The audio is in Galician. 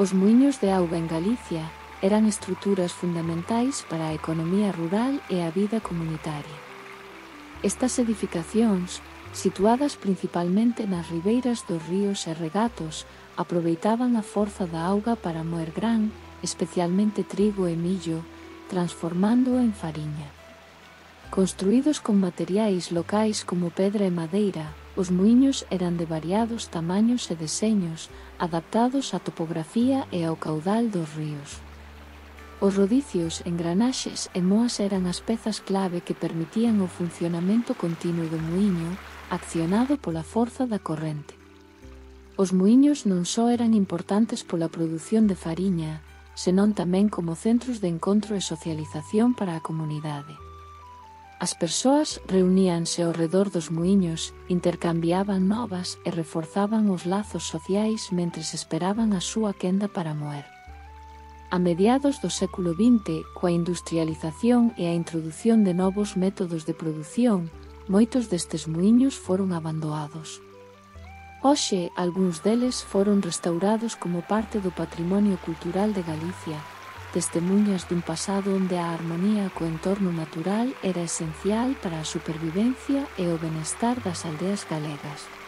Os muíños de auga en Galicia eran estruturas fundamentais para a economía rural e a vida comunitaria. Estas edificacións, situadas principalmente nas ribeiras dos ríos e regatos, aproveitaban a forza da auga para moer gran, especialmente trigo e millo, transformándoo en fariña. Construídos con materiais locais como pedra e madeira, os muíños eran de variados tamaños e deseños, adaptados á topografía e ao caudal dos ríos. Os rodicios, engranaxes e moas eran as pezas clave que permitían o funcionamento continuo do muíño, accionado pola forza da corrente. Os muíños non só eran importantes pola produción de fariña, senón tamén como centros de encontro e socialización para a comunidade. As persoas reuníanse ao redor dos muíños, intercambiaban novas e reforzaban os lazos sociais mentres esperaban a súa quenda para moer. A mediados do século XX, coa industrialización e a introdución de novos métodos de produción, moitos destes muíños foron abandonados. Hoxe, algúns deles foron restaurados como parte do patrimonio cultural de Galicia, testemunhas dun pasado onde a armonía co entorno natural era esencial para a supervivencia e o benestar das aldeas galegas.